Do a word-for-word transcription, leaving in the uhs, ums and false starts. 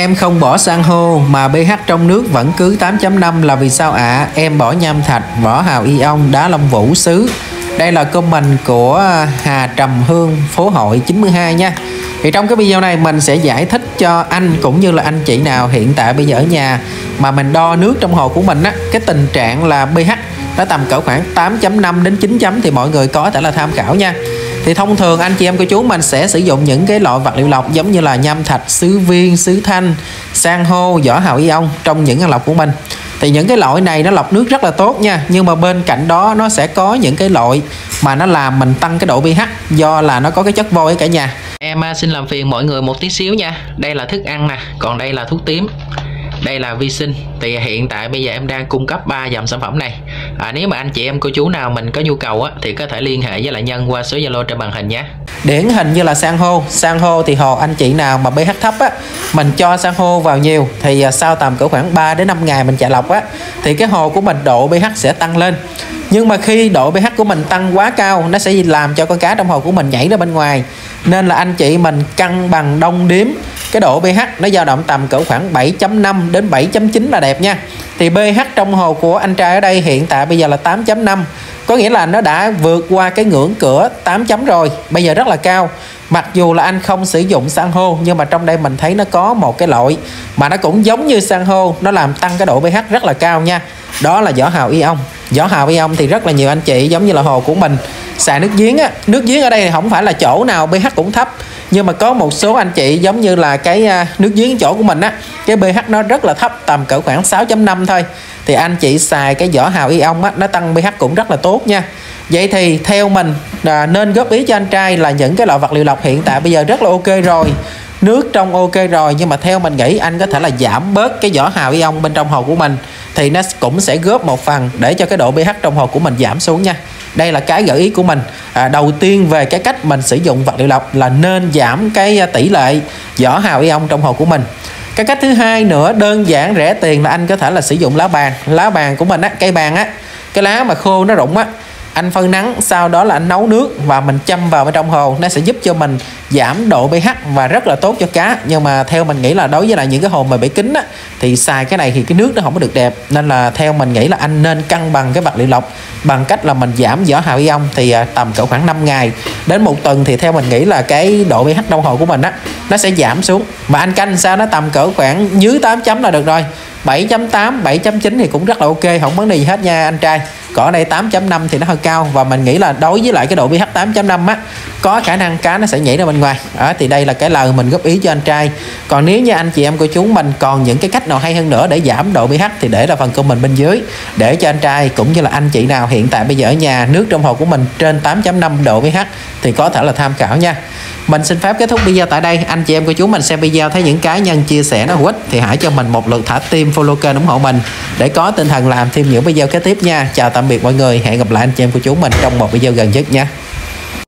Em không bỏ san hô mà pH trong nước vẫn cứ tám chấm năm là vì sao ạ? À? Em bỏ nham thạch, vỏ hào ion, đá Long Vũ xứ. Đây là comment của Hà Trầm Hương, phố hội chín mươi hai nha. Thì trong cái video này mình sẽ giải thích cho anh cũng như là anh chị nào hiện tại bây giờ ở nhà mà mình đo nước trong hồ của mình á, cái tình trạng là pH nó tầm cỡ khoảng tám chấm năm đến chín chấm thì mọi người có thể là tham khảo nha. Thì thông thường anh chị em cô chú mình sẽ sử dụng những cái loại vật liệu lọc giống như là nham thạch, sứ viên, sứ thanh, san hô, vỏ hào ion trong những cái lọc của mình. Thì những cái loại này nó lọc nước rất là tốt nha. Nhưng mà bên cạnh đó nó sẽ có những cái loại mà nó làm mình tăng cái độ pH do là nó có cái chất vôi ở cả nhà. Em xin làm phiền mọi người một tí xíu nha. Đây là thức ăn nè, còn đây là thuốc tím. Đây là vi sinh. Thì hiện tại bây giờ em đang cung cấp ba dòng sản phẩm này. à, Nếu mà anh chị em cô chú nào mình có nhu cầu á, thì có thể liên hệ với lại Nhân qua số Zalo trên màn hình nhé. Điển hình như là san hô. San hô thì hồ anh chị nào mà pH thấp á, mình cho san hô vào nhiều thì sau tầm cỡ khoảng ba đến năm ngày mình chạy lọc á, thì cái hồ của mình độ pH sẽ tăng lên. Nhưng mà khi độ pH của mình tăng quá cao, nó sẽ làm cho con cá trong hồ của mình nhảy ra bên ngoài. Nên là anh chị mình cân bằng đong đếm cái độ pH nó dao động tầm cỡ khoảng bảy chấm năm đến bảy chấm chín là đẹp nha. Thì pH trong hồ của anh trai ở đây hiện tại bây giờ là tám chấm năm. Có nghĩa là nó đã vượt qua cái ngưỡng cửa tám chấm rồi. Bây giờ rất là cao. Mặc dù là anh không sử dụng san hô, nhưng mà trong đây mình thấy nó có một cái loại mà nó cũng giống như san hô, nó làm tăng cái độ pH rất là cao nha. Đó là vỏ hào ion. Vỏ hào ion thì rất là nhiều anh chị giống như là hồ của mình xài nước giếng á. Nước giếng ở đây thì không phải là chỗ nào pH cũng thấp, nhưng mà có một số anh chị giống như là cái nước giếng chỗ của mình á, cái pH nó rất là thấp, tầm cỡ khoảng sáu chấm năm thôi. Thì anh chị xài cái vỏ hào ion á, nó tăng pH cũng rất là tốt nha. Vậy thì theo mình à, nên góp ý cho anh trai là những cái loại vật liệu lọc hiện tại bây giờ rất là ok rồi, nước trong ok rồi, nhưng mà theo mình nghĩ anh có thể là giảm bớt cái vỏ hào ion bên trong hồ của mình, thì nó cũng sẽ góp một phần để cho cái độ pH trong hồ của mình giảm xuống nha. Đây là cái gợi ý của mình. à, Đầu tiên về cái cách mình sử dụng vật liệu lọc là nên giảm cái tỷ lệ vỏ hào ion trong hồ của mình. Cái cách thứ hai nữa đơn giản rẻ tiền là anh có thể là sử dụng lá bàn. Lá bàn của mình á, cây bàn á, cái lá mà khô nó rụng á, anh phơi nắng, sau đó là anh nấu nước và mình châm vào bên trong hồ, nó sẽ giúp cho mình giảm độ pH và rất là tốt cho cá. Nhưng mà theo mình nghĩ là đối với lại những cái hồ mà bể kính á, thì xài cái này thì cái nước nó không có được đẹp. Nên là theo mình nghĩ là anh nên cân bằng cái vật liệu lọc bằng cách là mình giảm vỏ hào ion. Thì tầm cỡ khoảng năm ngày đến một tuần thì theo mình nghĩ là cái độ pH trong hồ của mình á, nó sẽ giảm xuống. Mà anh canh sao nó tầm cỡ khoảng dưới tám chấm là được rồi. Bảy chấm tám, bảy chấm chín thì cũng rất là ok, không vấn đề gì hết nha anh trai. Còn ở đây tám chấm năm thì nó hơi cao, và mình nghĩ là đối với lại cái độ pH tám chấm năm á, có khả năng cá nó sẽ nhảy ra bên ngoài. Đó, thì đây là cái lời mình góp ý cho anh trai. Còn nếu như anh chị em của chúng mình còn những cái cách nào hay hơn nữa để giảm độ pH thì để là phần comment bên dưới, để cho anh trai cũng như là anh chị nào hiện tại bây giờ ở nhà nước trong hồ của mình trên tám chấm năm độ pH thì có thể là tham khảo nha. Mình xin phép kết thúc video tại đây. Anh chị em của chúng mình xem video thấy những cá nhân chia sẻ nó hữu ích thì hãy cho mình một lượt thả tim, follow kênh ủng hộ mình để có tinh thần làm thêm những video kế tiếp nha. Chào tạm biệt mọi người, hẹn gặp lại anh chị em của chúng mình trong một video gần nhất nha.